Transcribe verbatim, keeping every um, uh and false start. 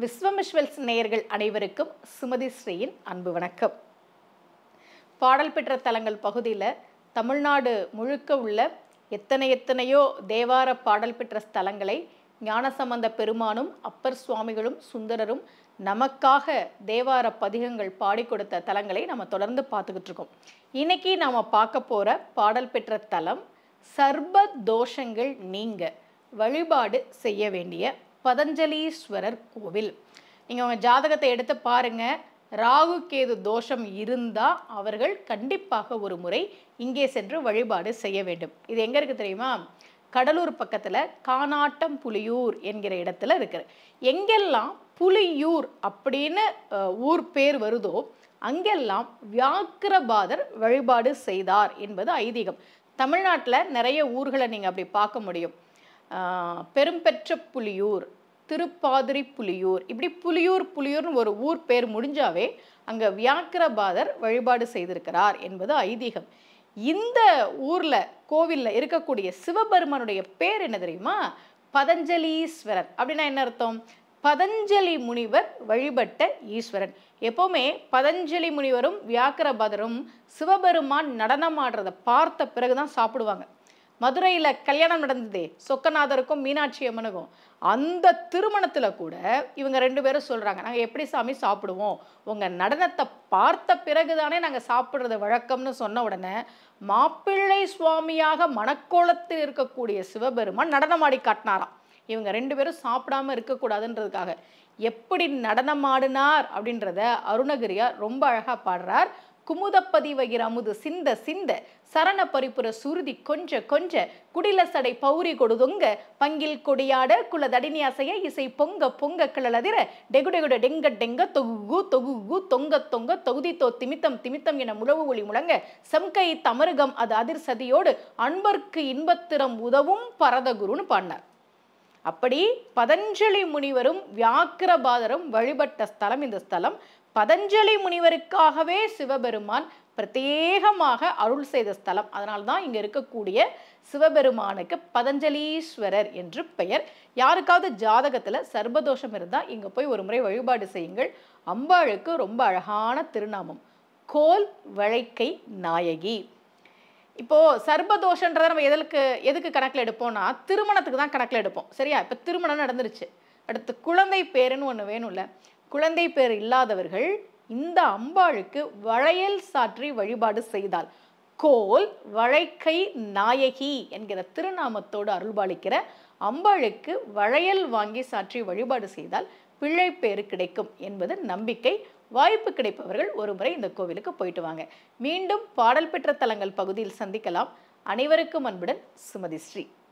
விஸ்வமிஷ்வல்ஸ் நேயர்கள் அனைவருக்கும் சுமதி ஸ்ரீயின் அன்பு வணக்கம். பாடல் பெற்ற தலங்கள் பகுதியில் தமிழ்நாடு முழுக்க உள்ள எத்தனை எத்தனையோ தேவார பாடல் பெற்ற ஸ்தலங்களை ஞானசம்பந்த பெருமானும் அப்பர் சுவாமிகளும் சுந்தரரும் நமக்காக தேவார பதிகங்கள் பாடி கொடுத்த தலங்களை நம்ம தொடர்ந்து பார்த்துக்கிட்டு இருக்கோம். இன்னைக்கு நாம் பார்க்க போகிற பாடல் பெற்ற தலம் சர்ப தோஷங்கள் நீங்க வழிபாடு செய்ய வேண்டிய பதஞ்சலீஸ்வரர் கோவில். நீங்கள் உங்கள் ஜாதகத்தை எடுத்து பாருங்கள். ராகு கேது தோஷம் இருந்தால் அவர்கள் கண்டிப்பாக ஒரு முறை இங்கே சென்று வழிபாடு செய்ய வேண்டும். இது எங்கே இருக்குது தெரியுமா? கடலூர் பக்கத்தில் கானாட்டம் புலியூர் என்கிற இடத்துல இருக்குது. எங்கெல்லாம் புலியூர் அப்படின்னு ஊர் பேர் வருதோ அங்கெல்லாம் வியாக்கிரபாதர் வழிபாடு செய்தார் என்பது ஐதீகம். தமிழ்நாட்டில் நிறைய ஊர்களை நீங்கள் அப்படி பார்க்க முடியும். பெரும்பெற்ற புலியூர், திருப்பாதிரி புலியூர், இப்படி புலியூர் புலியூர்னு ஒரு ஊர் பேர் முடிஞ்சாவே அங்கே வியாக்கிரபாதர் வழிபாடு செய்திருக்கிறார் என்பது ஐதீகம். இந்த ஊரில் கோவிலில் இருக்கக்கூடிய சிவபெருமானுடைய பேர் என்ன தெரியுமா? பதஞ்சலீஸ்வரர். அப்படின்னா என்ன அர்த்தம்? பதஞ்சலி முனிவர் வழிபட்ட ஈஸ்வரன். எப்போவுமே பதஞ்சலி முனிவரும் வியாக்கிரபாதரும் சிவபெருமான் நடனமாடுறதை பார்த்த பிறகுதான் சாப்பிடுவாங்க. மதுரையில் கல்யாணம் நடந்ததே சொக்கநாதருக்கும் மீனாட்சி அம்மனுக்கும், அந்த திருமணத்தில் கூட இவங்க ரெண்டு பேரும் சொல்கிறாங்க, நாங்கள் எப்படி சாமி சாப்பிடுவோம், உங்கள் நடனத்தை பார்த்த பிறகு தானே நாங்கள் சாப்பிட்றது வழக்கம்னு சொன்ன உடனே மாப்பிள்ளை சுவாமியாக மணக்கோலத்தில் இருக்கக்கூடிய சிவபெருமான் நடனமாடி காட்டினாராம். இவங்க ரெண்டு பேரும் சாப்பிடாம இருக்கக்கூடாதுன்றதுக்காக. எப்படி நடனமாடினார் அப்படின்றத அருணகிரியார் ரொம்ப அழகாக பாடுறார். குமுதப்பதி வகிர் அமுது சிந்த சிந்த சரண பரிபுர சுருதி கொஞ்ச கொஞ்ச குடில சடை பௌரி கொடுதுங்க பங்கில் கொடியாட குல தடினியாசைய இசை பொங்க பொங்க கிளதிர டெகுடெகுட டெங்க டெங்க தொகு தொகு தொங்க தொங்க தொகுதி தோ திமித்தம் திமித்தம் என முழவு ஒளி முழங்க செம்கை தமருகம் அது அதிர் சதியோடு அன்பர்க்கு இன்பத்திரம் உதவும் பரதகுருன்னு பாடினார். அப்படி பதஞ்சலி முனிவரும் வியாக்கிரபாதரும் வழிபட்ட ஸ்தலம் இந்த ஸ்தலம். பதஞ்சலி முனிவருக்காகவே சிவபெருமான் பிரத்யேகமாக அருள் செய்த ஸ்தலம். அதனால்தான் இங்கே இருக்கக்கூடிய சிவபெருமானுக்கு பதஞ்சலீஸ்வரர் என்று பெயர். யாருக்காவது ஜாதகத்தில் சர்பதோஷம் இருந்தால் இங்கே போய் ஒரு முறை வழிபாடு செய்யுங்கள். அம்பாளுக்கு ரொம்ப அழகான திருநாமம் கோல் வளைக்கை நாயகி. இப்போது சர்பதோஷன்றதை நம்ம எதற்கு எதுக்கு கணக்கில் எடுப்போம்னா திருமணத்துக்கு தான் கணக்கில் எடுப்போம். சரியா? இப்போ திருமணம் நடந்துருச்சு, அடுத்து குழந்தை பேருன்னு ஒன்று வேணும்ல. குழந்தை பேர் இல்லாதவர்கள் இந்த அம்பாளுக்கு வளையல் சாற்றி வழிபாடு செய்தால் கோல் வளைக்கை நாயகி என்கிற திருநாமத்தோடு அருள்பாலிக்கிற அம்பாளுக்கு வளையல் வாங்கி சாற்றி வழிபாடு செய்தால் பிள்ளை பேரு கிடைக்கும் என்பது நம்பிக்கை. வாய்ப்பு கிடைப்பவர்கள் ஒரு முறை இந்த கோவிலுக்கு போயிட்டு வாங்க. மீண்டும் பாடல் பெற்ற தலங்கள் பகுதியில் சந்திக்கலாம். அனைவருக்கும் அன்புடன் சுமதி ஸ்ரீ.